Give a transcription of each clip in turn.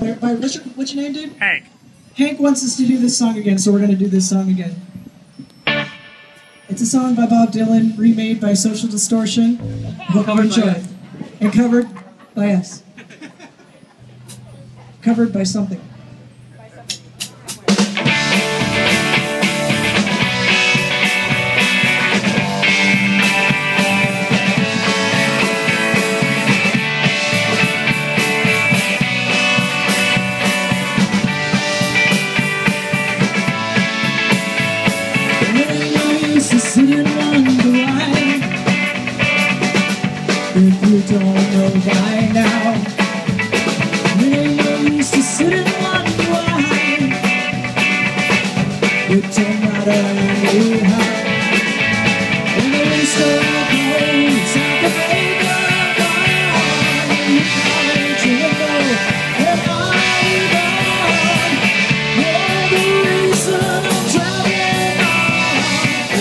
What's your name, dude? Hank. Hank wants us to do this song again, so we're going to do this song again. It's a song by Bob Dylan, remade by Social Distortion. Hope you enjoy it. And covered by us. Covered by something. Sit and wonder why, if you don't know by now. It ain't no use to sit and wonder why, it don't matter anyhow. And the waste of alcohol is like a breaker gone. You come into the window and I'm gone. You're the reason I'm traveling on.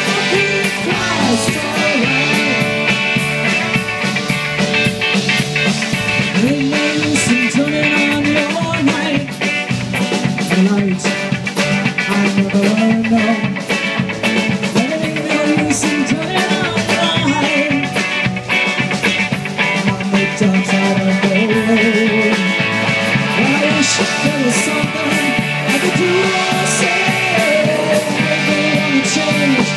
Ain't no use in turning on your light, the light I never know. Ain't no use in turning on your light on the dark side of the road. Well, I wish there was something I could do or say, make me wanna change.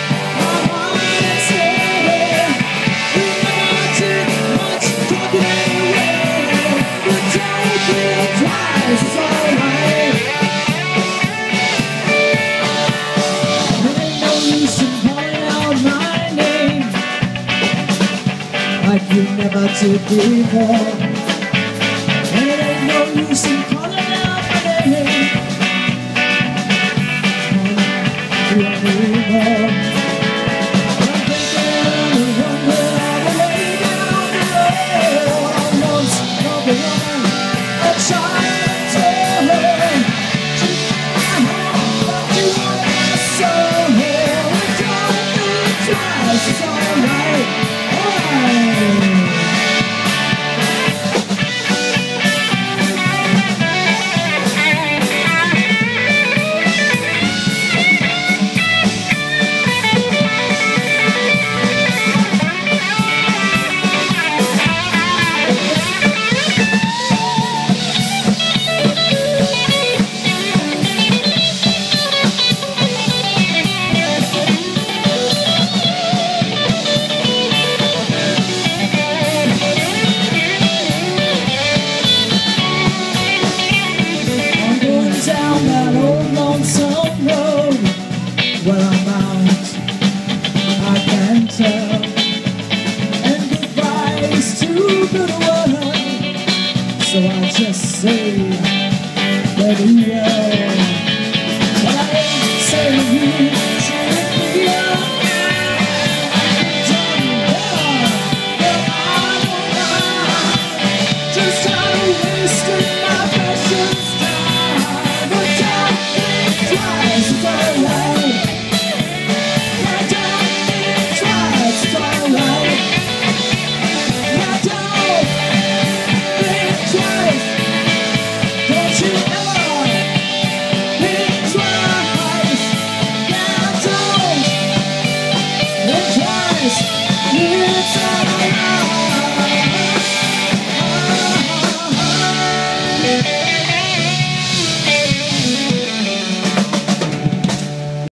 It's alright. There ain't no use in calling out my name like you never did before. And it ain't no use in calling out my name anymore. I'm thinking of one without a way down the road. Almost number one, a child. It's alright, alright. Down that old lonesome road, where I'm bound, I can tell. And goodbye is too good a word, so I just say very well. But I ain't saying you